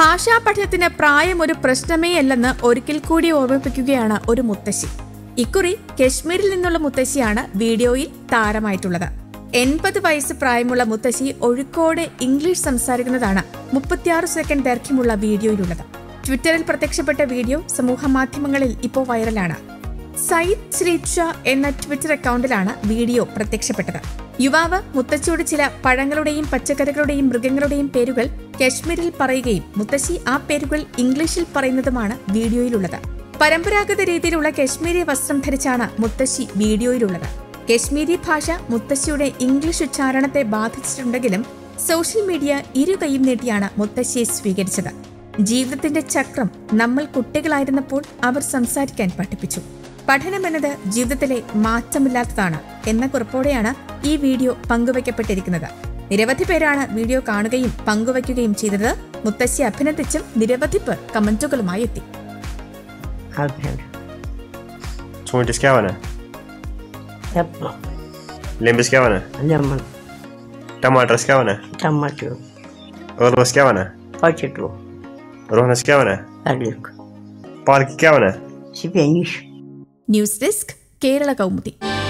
ഭാഷാ പഠനത്തിന് പ്രായം ഒരു പ്രശ്നമേയല്ലെന്ന് ഒരിക്കൽ കൂടി ഓർമ്മിപ്പിക്കുകയാണ് ഒരു മുത്തശ്ശി. ഇക്കുറി കശ്മീരിൽ നിന്നുള്ള മുത്തശ്ശിയാണ് വീഡിയോയിൽ താരമായിട്ടുള്ളത്. 80 വയസ്സ് പ്രായമുള്ള മുത്തശ്ശി ഒഴുക്കോടെ ഇംഗ്ലീഷ് സംസാരിക്കുന്നതാണ് 36 സെക്കൻഡ് ദൈർഘ്യമുള്ള വീഡിയോയിലുള്ളത്. ട്വിറ്ററിൽ പ്രത്യക്ഷപ്പെട്ട വീഡിയോ സമൂഹമാധ്യമങ്ങളിൽ ഇപ്പോൾ വൈറലാണ്. സയ്യിദ് ശ്രീഷ എന്ന ട്വിറ്റർ അക്കൗണ്ടിലാണ് വീഡിയോ പ്രത്യക്ഷപ്പെട്ടത്. യുവാവ് മുത്തശ്ശിയോട് ചില പഴങ്ങളുടെയും പച്ചക്കറികളുടെയും മൃഗങ്ങളുടെയും പേരുകൾ കശ്മീരിൽ പറയുകയും മുത്തശ്ശി ആ പേരുകൾ ഇംഗ്ലീഷിൽ പറയുന്നതുമാണ് വീഡിയോയിലുള്ളത്. പരമ്പരാഗത രീതിയിലുള്ള കശ്മീരി വസ്ത്രം ധരിച്ചാണ് മുത്തശ്ശി വീഡിയോയിലുള്ളത്. കശ്മീരി ഭാഷ മുത്തശ്ശിയുടെ ഇംഗ്ലീഷ് ഉച്ചാരണത്തെ ബാധിച്ചിട്ടുണ്ടെങ്കിലും സോഷ്യൽ മീഡിയ ഇരുകൈയും നീട്ടിയാണ് മുത്തശ്ശിയെ സ്വീകരിച്ചത്. ജീവിതത്തിന്റെ ചക്രം നമ്മൾ കുട്ടികളായിരുന്നപ്പോൾ അവർ സംസാരിക്കാൻ പഠിപ്പിച്ചു. പഠനമെന്നത് ജീവിതത്തിലെ മാറ്റമില്ലാത്തതാണ് എന്ന കുറിപ്പോടെയാണ് ഈ വീഡിയോ പങ്കുവയ്ക്കപ്പെട്ടിരിക്കുന്നത്. നിരവധി പേരാണ് വീഡിയോ കാണുകയും പങ്കുവയ്ക്കുകയും ചെയ്തത്. മുത്തശ്ശി അഭിനന്ദിച്ചും നിരവധി പേർ കമന്റുകളുമായി എത്തി. News desk Kerala Kaumudi.